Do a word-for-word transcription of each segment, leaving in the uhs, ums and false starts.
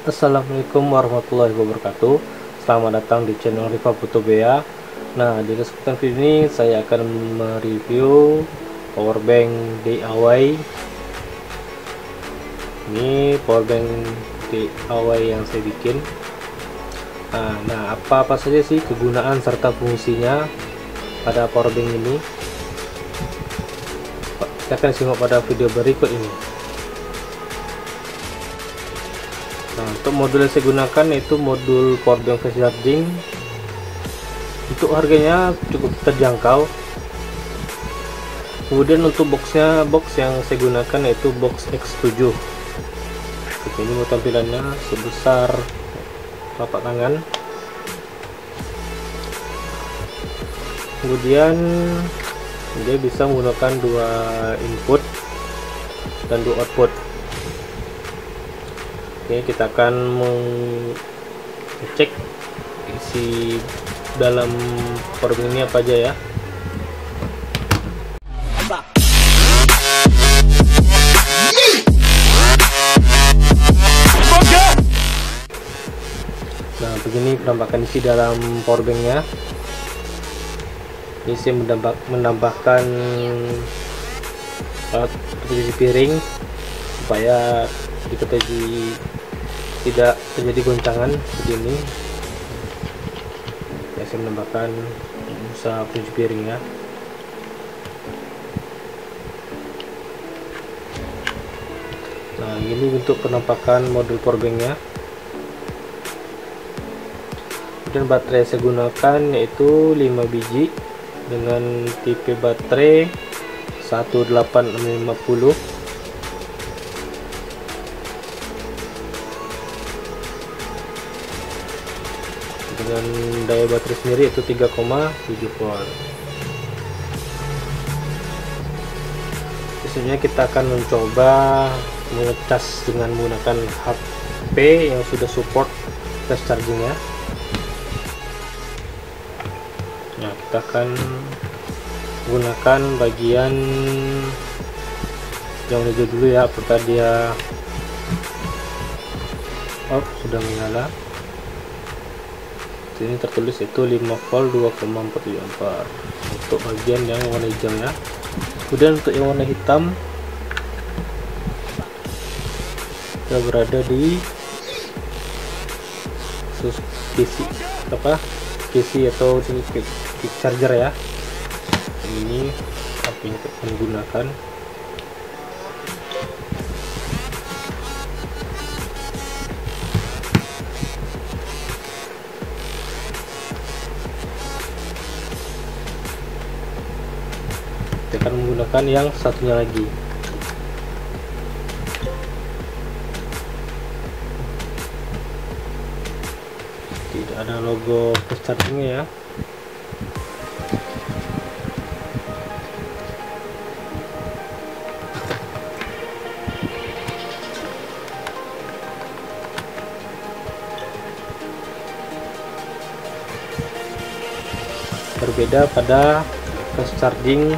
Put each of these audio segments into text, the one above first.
Assalamualaikum warahmatullahi wabarakatuh. Selamat datang di channel Riva Putu Bea. Nah, di kesempatan video ini saya akan mereview powerbank D I Y. Ini powerbank D I Y yang saya bikin. Nah, nah apa-apa saja sih kegunaan serta fungsinya pada powerbank ini? Kita akan simak pada video berikut ini. Nah, untuk modul yang saya gunakan itu modul powerbank fast charging. Untuk harganya cukup terjangkau. Kemudian untuk boxnya, box yang saya gunakan yaitu box X tujuh. Ini tampilannya sebesar telapak tangan. Kemudian dia bisa menggunakan dua input dan dua output. Oke, kita akan mengecek isi dalam powerbank ini apa aja ya. Nah, begini penampakan isi dalam powerbanknya. Ini saya menambah, menambahkan alat cuci piring supaya diketahui tidak terjadi goncangan seperti ini. Ya, saya menambahkan busa pencuci piring ya. Nah, ini untuk penampakan modul powerbanknya. Dan baterai yang saya gunakan yaitu lima biji dengan tipe baterai satu delapan enam lima nol. Dengan daya baterai sendiri itu tiga koma tujuh volt. Biasanya kita akan mencoba mengecas dengan menggunakan H P yang sudah support fast charging ya. Nah, kita akan menggunakan bagian yang hijau dulu ya, apakah dia oh sudah menyala. Ini tertulis itu lima volt dua koma empat tujuh ampere untuk bagian yang warna hijau ya. Kemudian untuk yang warna hitam kita berada di kisi apa kisi atau quick charger ya. Ini apa yang kita menggunakan. Kita akan menggunakan yang satunya lagi. Tidak ada logo fast chargingnya ya. Berbeda pada fast charging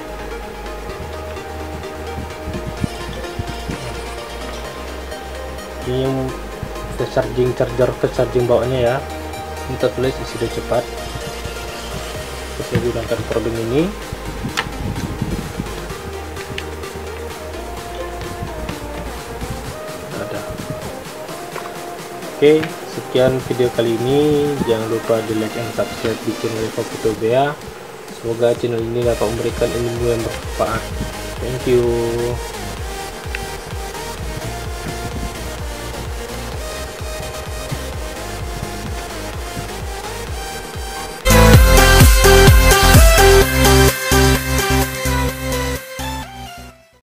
ini yang fast charging charger fast charging bawahnya ya. Ini tertulis isi sudah cepat. Saya gunakan powerbank ini. Ada. Oke, sekian video kali ini. Jangan lupa di like dan subscribe di channel Riva Putu Bea. Semoga channel ini dapat memberikan ilmu yang bermanfaat. Thank you.